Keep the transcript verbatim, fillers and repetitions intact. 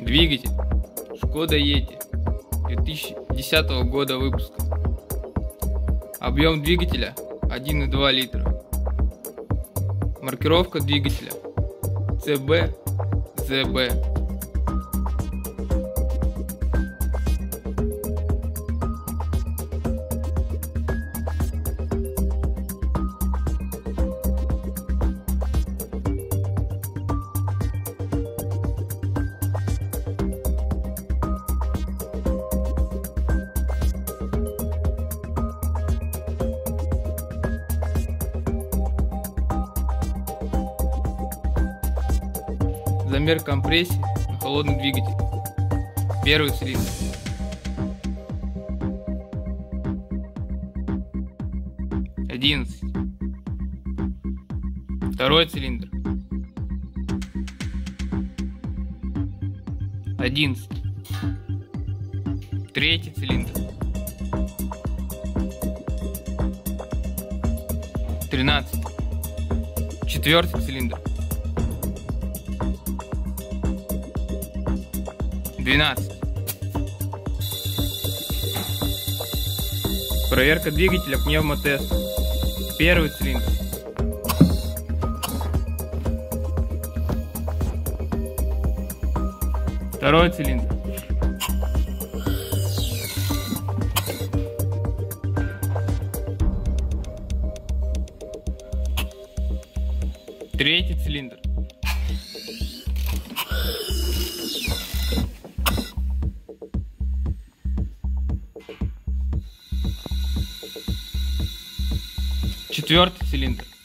Двигатель Шкода Ети две тысячи десятого года выпуска. Объем двигателя один и два литра. Маркировка двигателя Си Би Зэ Бэ. Замер компрессии на холодный двигатель. Первый цилиндр. одиннадцать. Второй цилиндр. одиннадцать. Третий цилиндр. тринадцать. Четвертый цилиндр. двенадцать. Проверка двигателя пневмотест. Первый цилиндр. Второй цилиндр. Третий цилиндр. Четвертый цилиндр.